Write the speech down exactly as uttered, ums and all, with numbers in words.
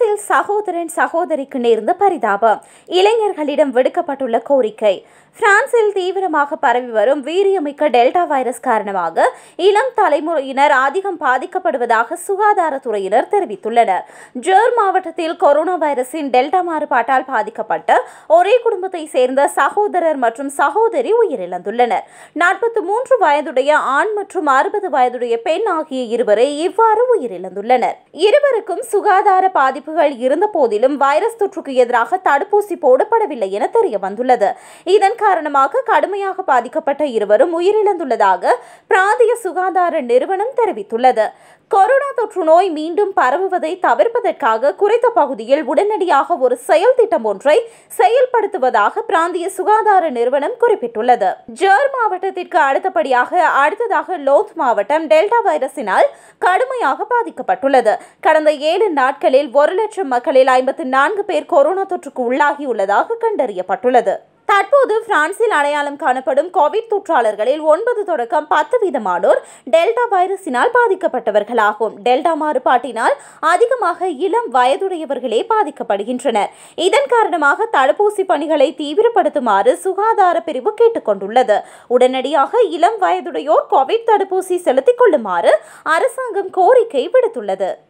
பிரான்சில் சகோதரன் சகோதரிக்கு நேர்ந்த பரிதாபம். இளைஞர்களிடம் விடுக்கப்பட்டுள்ள கோரிக்கை. பிரான்சில் தீவிரமாக பரவி வரும் வீரியமிக்க டெல்டா வைரஸ் காரணமாக இளம் தலைமுறையினர் அதிகம் பாதிக்கப்படுவதாக சுகாதாரத்துறையினர் தெரிவித்துள்ளனர். ஜேர் மாவட்டத்தில் கொரோனா வைரஸின் டெல்டா மாறுபாட்டால் பாதிக்கப்பட்ட ஒரே குடும்பத்தை சேர்ந்த சகோதரர் மற்றும் சகோதரி உயிரிழந்துள்ளனர். நாற்பத்தி மூன்று வயதுடைய ஆண் மற்றும் அறுபது வயதுடைய பெண் ஆகிய இருவரை இவ்வாறு உயிரிழந்துள்ளனர். இருவருக்கும் சுகாதார பாதிப்புகள் இருந்த போதிலும் வைரஸ் தொற்றுக்கு எதிராக தடுப்பூசி போடப்படவில்லை என தெரிய வந்துள்ளது. இதன் காரணமாக கடுமையாக பாதிக்கப்பட்ட இருவரும் உயிரிழந்துள்ளதாக பிராந்திய சுகாதார நிறுவனம் தெரிவித்துள்ளது. கொரோனா தொற்று நோய் மீண்டும் பரவுவதை தவிர்ப்பதற்காக குறித்த பகுதியில் உடனடியாக ஒரு செயல் திட்டம் ஒன்றை செயல்படுத்துவதாக பிராந்திய சுகாதார நிறுவனம் குறிப்பிட்டுள்ளது. ஜேர் மாவட்டத்திற்கு அடுத்தபடியாக அடுத்ததாக லோத் மாவட்டம் டெல்டா வைரஸினால் கடுமையாக பாதிக்கப்பட்டுள்ளது. கடந்த ஏழு நாட்களில் ஒரு லட்சம் மக்களில் ஐம்பத்தி நான்கு பேர் கொரோனா தொற்றுக்கு உள்ளாகியுள்ளதாக கண்டறியப்பட்டுள்ளது. தற்போது பிரான்சில் அடையாளம் காணப்படும் கோவிட் தொற்றாளர்களில் ஒன்பது தொடக்கம் பத்து வீதமானோர் டெல்டா வைரஸினால் பாதிக்கப்பட்டவர்களாகும். டெல்டா மாறுபாட்டினால் அதிகமாக இளம் வயதுடையவர்களே பாதிக்கப்படுகின்றனர். இதன் காரணமாக தடுப்பூசி பணிகளை தீவிரப்படுத்துமாறு சுகாதார பிரிவு கேட்டுக் கொண்டுள்ளது. உடனடியாக இளம் வயதுடையோர் கோவிட் தடுப்பூசி செலுத்திக் கொள்ளுமாறு அரசாங்கம் கோரிக்கை விடுத்துள்ளது.